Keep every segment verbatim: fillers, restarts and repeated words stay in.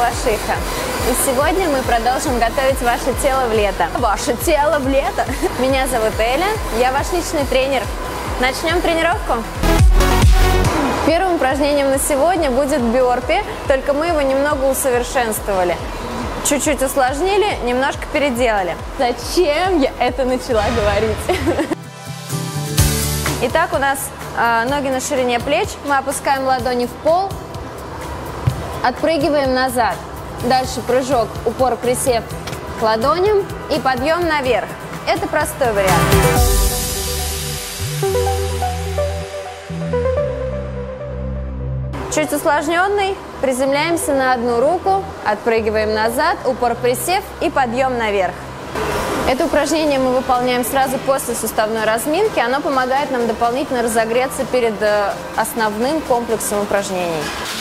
Балашиха. И сегодня мы продолжим готовить ваше тело в лето. Ваше тело в лето! Меня зовут Эля, я ваш личный тренер. Начнем тренировку? Первым упражнением на сегодня будет бёрпи, только мы его немного усовершенствовали. Чуть-чуть усложнили, немножко переделали. Зачем я это начала говорить? Итак, у нас э, ноги на ширине плеч, мы опускаем ладони в пол, отпрыгиваем назад. Дальше прыжок, упор, присев к ладоням и подъем наверх. Это простой вариант. Чуть усложненный, приземляемся на одну руку, отпрыгиваем назад, упор, присев и подъем наверх. Это упражнение мы выполняем сразу после суставной разминки. Оно помогает нам дополнительно разогреться перед основным комплексом упражнений.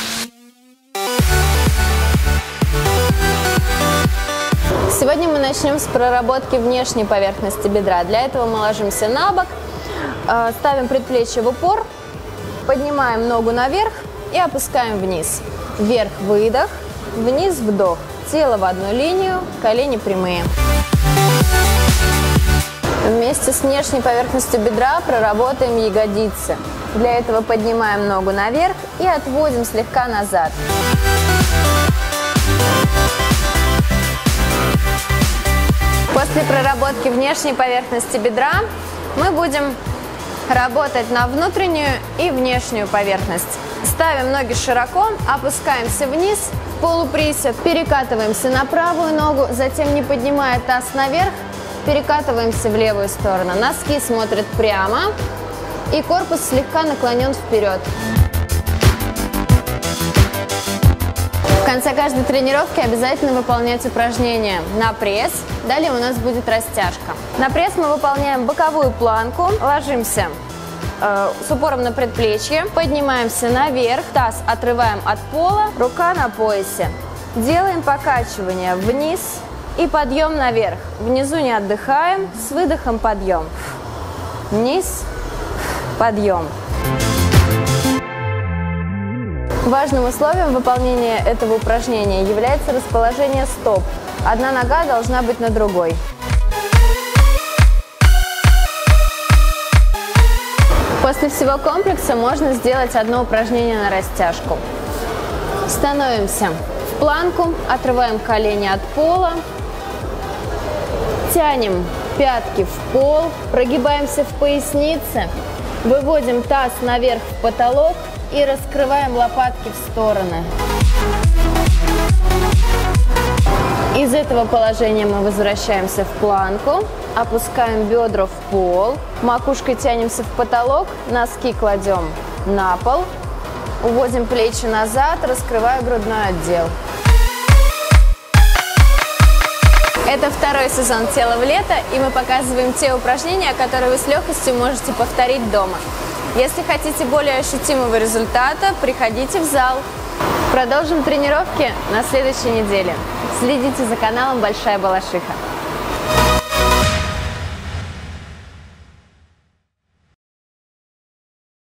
Сегодня мы начнем с проработки внешней поверхности бедра. Для этого мы ложимся на бок, ставим предплечье в упор, поднимаем ногу наверх и опускаем вниз. Вверх выдох, вниз вдох. Тело в одну линию, колени прямые. Вместе с внешней поверхностью бедра проработаем ягодицы. Для этого поднимаем ногу наверх и отводим слегка назад. После проработки внешней поверхности бедра мы будем работать на внутреннюю и внешнюю поверхность. Ставим ноги широко, опускаемся вниз, в полуприсед, перекатываемся на правую ногу, затем, не поднимая таз наверх, перекатываемся в левую сторону. Носки смотрят прямо и корпус слегка наклонен вперед. В конце каждой тренировки обязательно выполнять упражнение на пресс. Далее у нас будет растяжка. На пресс мы выполняем боковую планку, ложимся э, с упором на предплечье, поднимаемся наверх, таз отрываем от пола, рука на поясе. Делаем покачивание вниз и подъем наверх. Внизу не отдыхаем, с выдохом подъем. Вниз, подъем. Важным условием выполнения этого упражнения является расположение стоп. Одна нога должна быть на другой. После всего комплекса можно сделать одно упражнение на растяжку. Становимся в планку, отрываем колени от пола, тянем пятки в пол, прогибаемся в пояснице, выводим таз наверх в потолок и раскрываем лопатки в стороны. Из этого положения мы возвращаемся в планку, опускаем бедра в пол, макушкой тянемся в потолок, носки кладем на пол, уводим плечи назад, раскрывая грудной отдел. Это второй сезон «Тело в лето», и мы показываем те упражнения, которые вы с легкостью можете повторить дома. Если хотите более ощутимого результата, приходите в зал. Продолжим тренировки на следующей неделе. Следите за каналом Большая Балашиха.